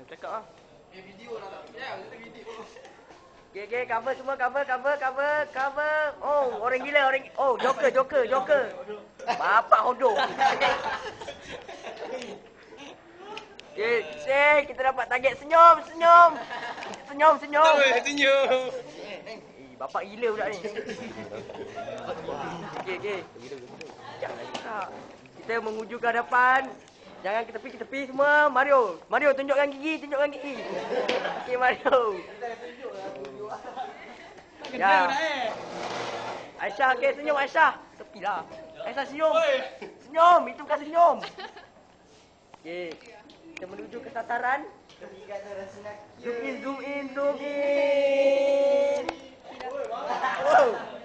Cakap ah. Video lah tak. Ya, video. Okay, cover semua, cover. Oh, orang gila, orang. Oh, Joker. Bapak hodoh. Okay, say, kita dapat target senyum. Senyum. Bapak gila budak ni. Okay. Jangan tak. Kita menguju ke hadapan. Jangan ke tepi semua. Mario, tunjukkan gigi. Okay, Mario. Ya. Aisyah, okay, senyum Aisyah. Tepilah. Aisyah senyum. Itu bukan senyum. Okay. Kita menuju ke sasaran. Zoom in. Oh.